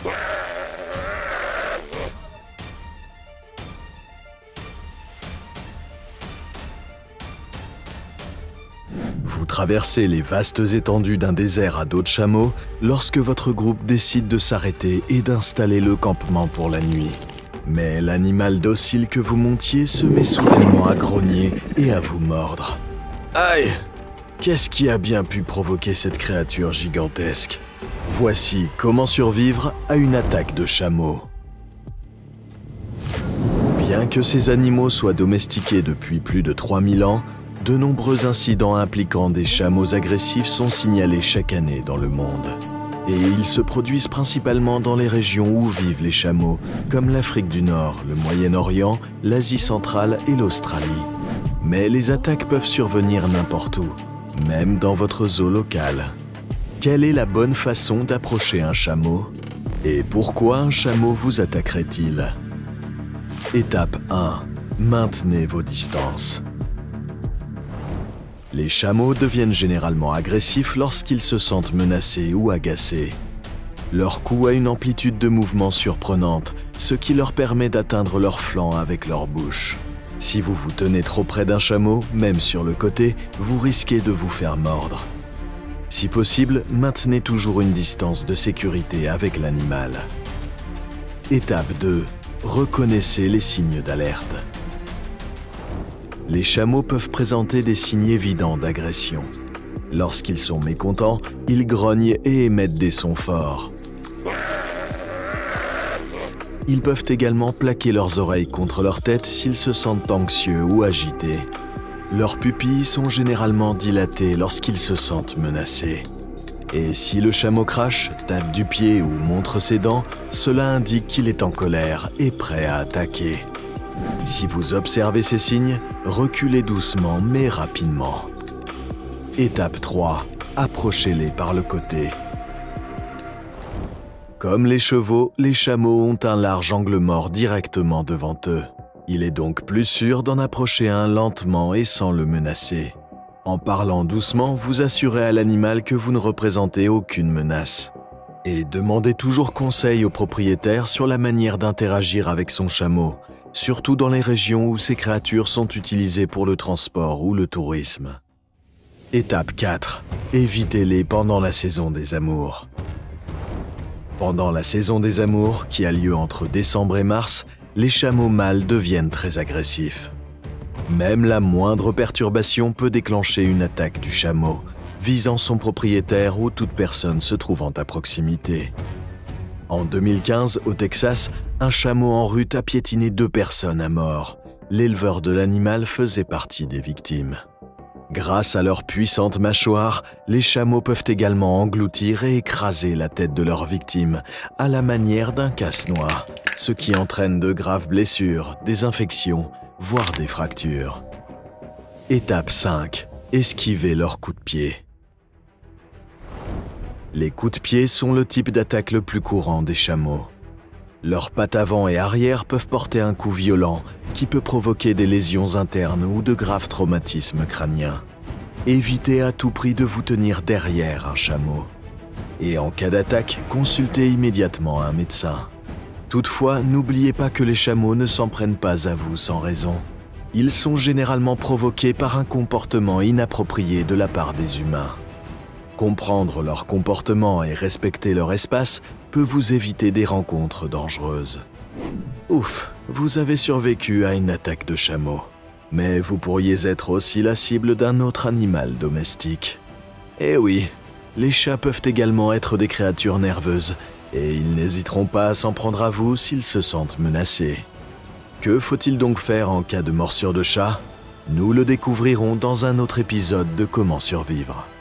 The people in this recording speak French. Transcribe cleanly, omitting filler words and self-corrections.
Vous traversez les vastes étendues d'un désert à dos de chameau lorsque votre groupe décide de s'arrêter et d'installer le campement pour la nuit. Mais l'animal docile que vous montiez se met soudainement à grogner et à vous mordre. Aïe! Qu'est-ce qui a bien pu provoquer cette créature gigantesque? Voici comment survivre à une attaque de chameau. Bien que ces animaux soient domestiqués depuis plus de 3000 ans, de nombreux incidents impliquant des chameaux agressifs sont signalés chaque année dans le monde. Et ils se produisent principalement dans les régions où vivent les chameaux, comme l'Afrique du Nord, le Moyen-Orient, l'Asie centrale et l'Australie. Mais les attaques peuvent survenir n'importe où, même dans votre zoo local. Quelle est la bonne façon d'approcher un chameau? Et pourquoi un chameau vous attaquerait-il? Étape 1. Maintenez vos distances. Les chameaux deviennent généralement agressifs lorsqu'ils se sentent menacés ou agacés. Leur cou a une amplitude de mouvement surprenante, ce qui leur permet d'atteindre leurs flancs avec leur bouche. Si vous vous tenez trop près d'un chameau, même sur le côté, vous risquez de vous faire mordre. Si possible, maintenez toujours une distance de sécurité avec l'animal. Étape 2. Reconnaissez les signes d'alerte. Les chameaux peuvent présenter des signes évidents d'agression. Lorsqu'ils sont mécontents, ils grognent et émettent des sons forts. Ils peuvent également plaquer leurs oreilles contre leur tête s'ils se sentent anxieux ou agités. Leurs pupilles sont généralement dilatées lorsqu'ils se sentent menacés. Et si le chameau crache, tape du pied ou montre ses dents, cela indique qu'il est en colère et prêt à attaquer. Si vous observez ces signes, reculez doucement mais rapidement. Étape 3. Approchez-les par le côté. Comme les chevaux, les chameaux ont un large angle mort directement devant eux. Il est donc plus sûr d'en approcher un lentement et sans le menacer. En parlant doucement, vous assurez à l'animal que vous ne représentez aucune menace. Et demandez toujours conseil au propriétaire sur la manière d'interagir avec son chameau, surtout dans les régions où ces créatures sont utilisées pour le transport ou le tourisme. Étape 4. Évitez-les pendant la saison des amours. Pendant la saison des amours, qui a lieu entre décembre et mars, les chameaux mâles deviennent très agressifs. Même la moindre perturbation peut déclencher une attaque du chameau, visant son propriétaire ou toute personne se trouvant à proximité. En 2015, au Texas, un chameau en rut a piétiné 2 personnes à mort. L'éleveur de l'animal faisait partie des victimes. Grâce à leur puissante mâchoire, les chameaux peuvent également engloutir et écraser la tête de leur victime, à la manière d'un casse-noix, ce qui entraîne de graves blessures, des infections, voire des fractures. Étape 5. Esquivez leurs coups de pied. Les coups de pied sont le type d'attaque le plus courant des chameaux. Leurs pattes avant et arrière peuvent porter un coup violent qui peut provoquer des lésions internes ou de graves traumatismes crâniens. Évitez à tout prix de vous tenir derrière un chameau. Et en cas d'attaque, consultez immédiatement un médecin. Toutefois, n'oubliez pas que les chameaux ne s'en prennent pas à vous sans raison. Ils sont généralement provoqués par un comportement inapproprié de la part des humains. Comprendre leur comportement et respecter leur espace peut vous éviter des rencontres dangereuses. Ouf, vous avez survécu à une attaque de chameau. Mais vous pourriez être aussi la cible d'un autre animal domestique. Eh oui, les chats peuvent également être des créatures nerveuses et ils n'hésiteront pas à s'en prendre à vous s'ils se sentent menacés. Que faut-il donc faire en cas de morsure de chat? Nous le découvrirons dans un autre épisode de Comment survivre.